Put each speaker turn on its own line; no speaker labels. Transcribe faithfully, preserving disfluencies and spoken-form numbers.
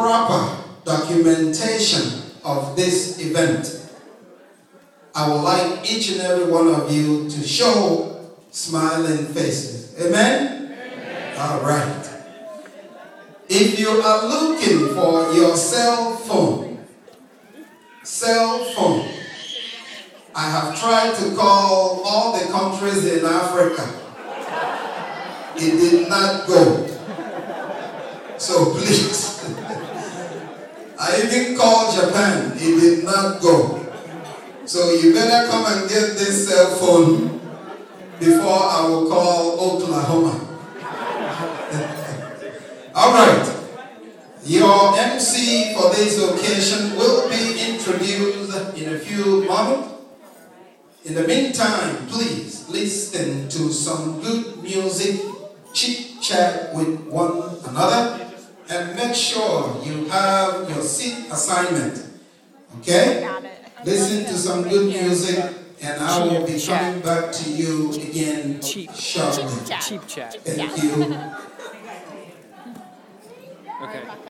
proper documentation of this event, I would like each and every one of you to show smiling faces. Amen? Amen. All right. If you are looking for your cell phone, cell phone, I have tried to call all the countries in Africa. It did not go. So please. I even called Japan. It did not go. So you better come and get this cell phone before I will call Oklahoma. All right. Your M C for this occasion will be introduced in a few moments. In the meantime, please listen to some good music, chit-chat with one another, and make sure you have your seat assignment. Okay? Listen to some good music, and I will be coming back to you again shortly.
Cheap chat.
Thank you.
Okay.